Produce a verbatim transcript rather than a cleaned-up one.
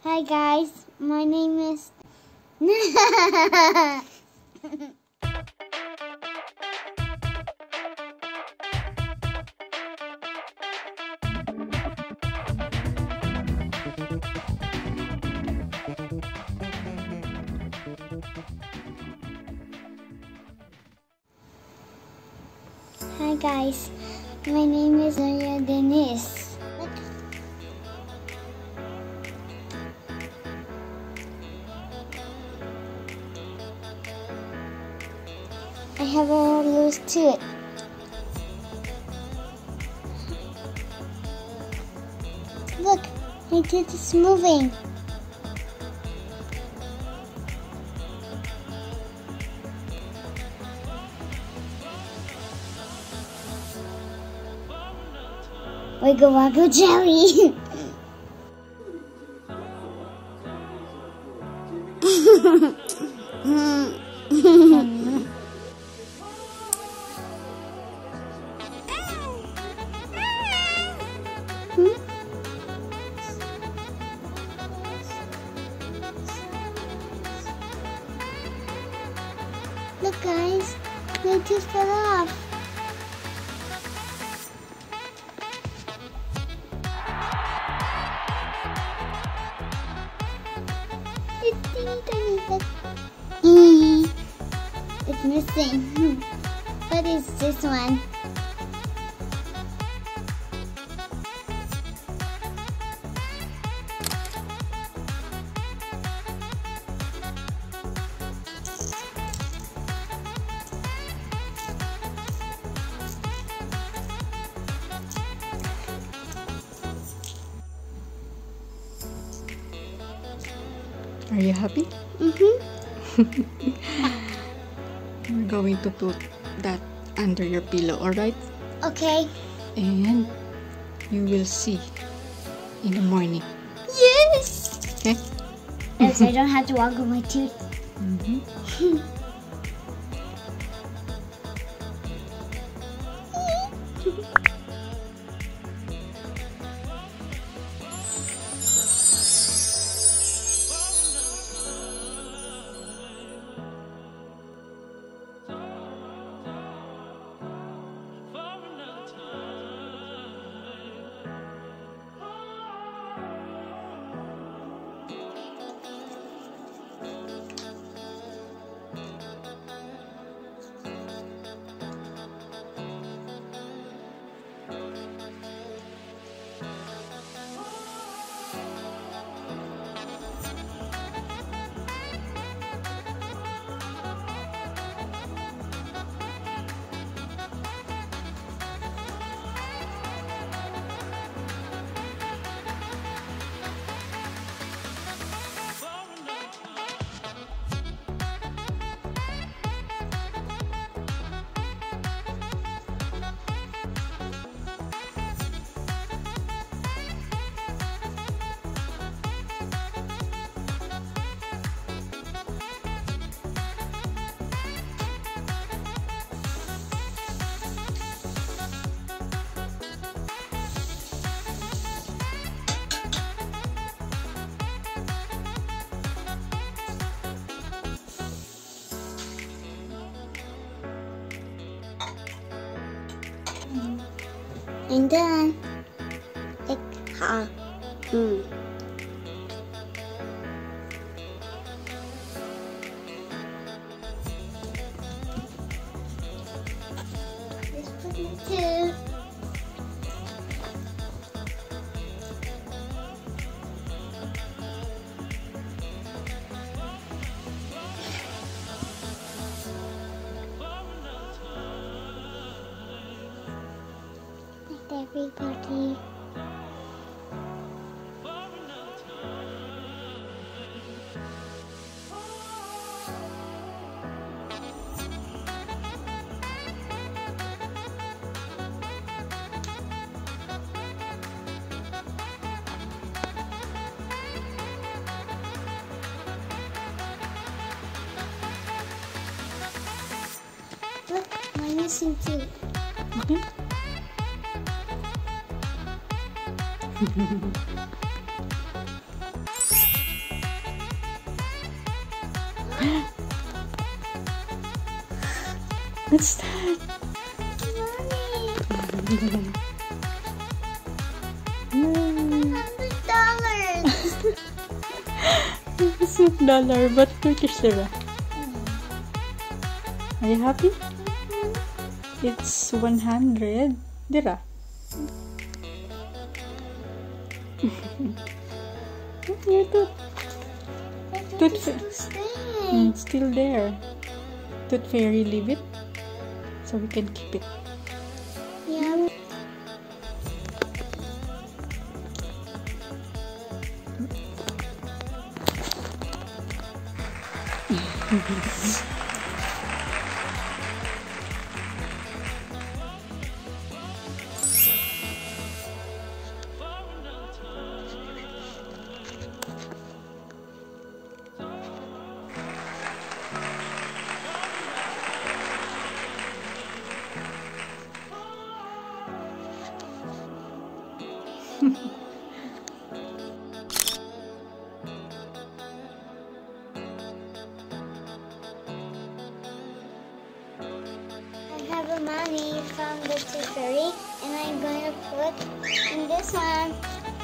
Hi guys, my name is... Hi guys, my name is Zoya Denise. Look. I have a loose tooth. Look, my tooth is moving. Wiggle waggle jelly. Look guys, my tooth fell off. It's teeny tiny, but it's missing. What is this one? Are you happy? Mm-hmm. We're going to put that under your pillow, alright? Okay. And you will see in the morning. Yes! Okay? Else I don't have to waggle my tooth. Mm-hmm. I'm done. Ik ga. Hmm. Let's put my tooth. Everybody. Look, my missing tooth. Okay. What's that? Mommy. Hundred dollars. It's a dollar, but Turkish lira. Are you happy? It's one hundred lira. Your tooth. Tooth fa- mm, it's still there. Tooth fairy leave it so we can keep it. Yeah. I have the money from the Tooth Fairy, and I'm going to put in this one.